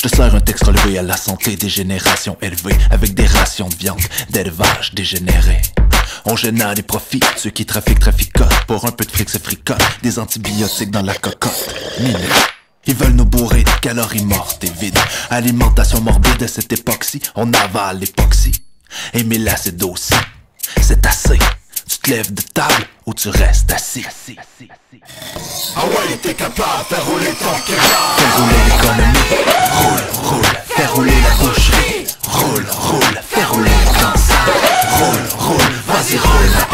Je te sers un texte relevé à la santé des générations élevées, avec des rations de viande d'élevage dégénéré. On génère des profits, ceux qui traficotent. Pour un peu de fric c'est fricote, des antibiotiques dans la cocotte. Minés. Ils veulent nous bourrer de calories mortes et vides. Alimentation morbide à cette époque-ci, on avale l'époxy. Et mais là c'est aussi, c'est assez. Tu te lèves de table ou tu restes assis. Ah ouais, t'es capable, faire rouler ton kebab. Fais rouler l'économie, roule, fais rouler la boucherie. Roule, fais rouler le cancer. Roule, vas-y roule la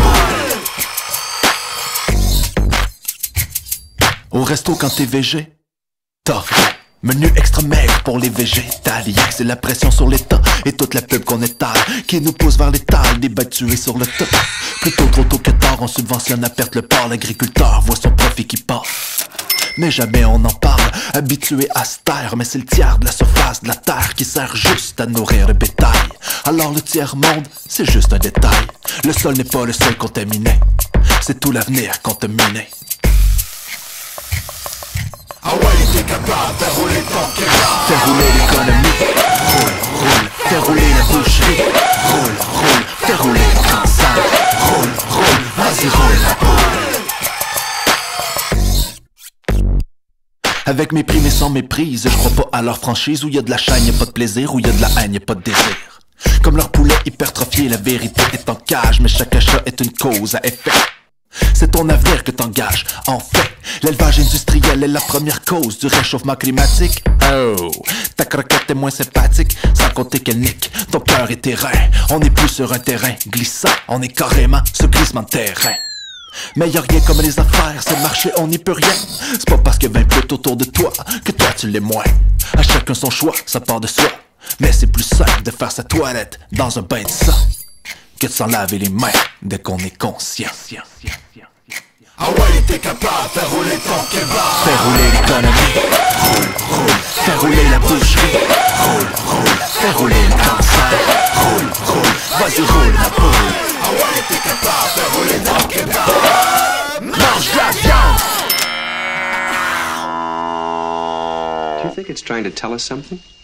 poule. Au resto quand t'es végé, t'as rien. Menu extra maigre pour les végétaliens. C'est la pression sur l'État et toute la pub qu'on étale qui nous pousse vers l'étal, des bêtes tuées sur le top. Plutôt trop tôt que tard, on subventionne à perte le porc. L'agriculteur voit son profit qui part, mais jamais on en parle. Habitué à se taire, mais c'est le tiers de la surface de la terre qui sert juste à nourrir le bétail. Alors le tiers-monde, c'est juste un détail. Le sol n'est pas le seul contaminé, c'est tout l'avenir contaminé. Ah ouais, t'es capable, faire rouler ton kebab. Fais rouler l'économie, roule, fais rouler la boucherie. Roule, fais rouler le cancer. Roule, vas-y roule la poule. Avec mépris mais sans méprise, je crois pas à leur franchise. Où y a de la chaîne, y'a pas de plaisir. Où y a de la haine, y'a pas de désir. Comme leur poulet hypertrophié, la vérité est en cage. Mais chaque achat est une cause à effet. C'est ton avenir que t'engages. En fait, l'élevage industriel est la première cause du réchauffement climatique. Oh, ta croquette est moins sympathique, sans compter qu'elle nique ton cœur et tes reins. On n'est plus sur un terrain glissant, on est carrément sur glissement de terrain. Mais y'a rien comme les affaires, c'est le marché, on n'y peut rien. C'est pas parce que 20 plots autour de toi que toi tu l'es moins. À chacun son choix, ça part de soi. Mais c'est plus simple de faire sa toilette dans un bain de sang que de s'en laver les mains dès qu'on est conscient. Ah ouais, t'es capable, faire rouler ton kebab. Fais rouler l'économie, roule, fais rouler la boucherie. Roule, fais rouler le cancer. Roule, vas-y roule la poule. Ah ouais, t'es capable, faire rouler ton kebab. Mange de la viande. Do you think it's trying to tell us something?